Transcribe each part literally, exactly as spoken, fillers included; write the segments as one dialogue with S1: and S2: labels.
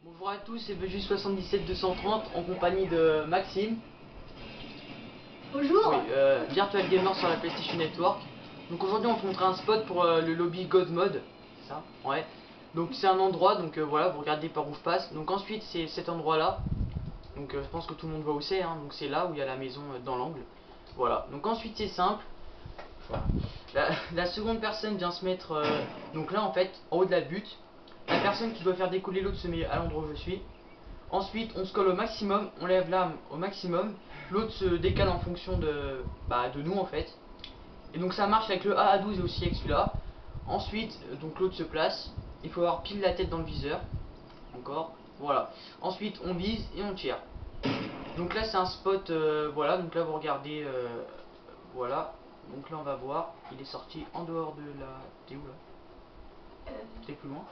S1: Bonjour à tous, c'est Vejus soixante-dix-sept deux cent trente en compagnie de Maxime.
S2: Bonjour.
S1: Oui, euh, Virtual Gamer sur la PlayStation Network. Donc aujourd'hui on te montre un spot pour euh, le lobby God Mode. C'est ça? Ouais. Donc c'est un endroit, donc euh, voilà, vous regardez par où je passe. Donc ensuite c'est cet endroit là. Donc euh, je pense que tout le monde voit où c'est, hein. Donc c'est là où il y a la maison euh, dans l'angle. Voilà. Donc ensuite c'est simple. Voilà. La, la seconde personne vient se mettre euh, donc là en fait en haut de la butte. La personne qui doit faire décoller l'autre se met à l'endroit où je suis. Ensuite, on se colle au maximum, on lève l'arme au maximum. L'autre se décale en fonction de, bah, de nous en fait. Et donc ça marche avec le A A douze et aussi avec celui-là. Ensuite, donc l'autre se place. Il faut avoir pile la tête dans le viseur. Encore. Voilà. Ensuite, on vise et on tire. Donc là, c'est un spot. Euh, voilà. Donc là, vous regardez. Euh, voilà. Donc là, on va voir. Il est sorti en dehors de la. T'es où là? T'es plus loin?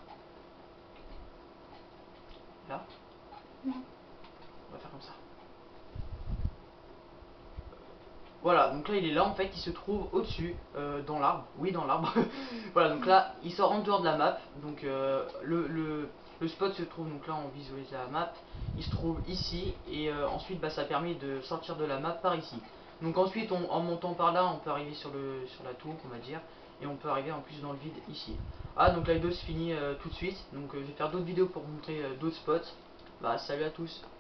S1: Là?
S2: Non.
S1: On va faire comme ça. Voilà, donc là il est là en fait, il se trouve au-dessus, euh, dans l'arbre, oui dans l'arbre. Voilà, donc là il sort en dehors de la map, donc euh, le, le, le spot se trouve, donc là on visualise la map, il se trouve ici, et euh, ensuite bah, ça permet de sortir de la map par ici. Donc ensuite on, en montant par là on peut arriver sur, le, sur la tour on va dire, et on peut arriver en plus dans le vide ici. Ah donc la vidéo se finit euh, tout de suite, donc euh, je vais faire d'autres vidéos pour vous montrer euh, d'autres spots. Bah salut à tous.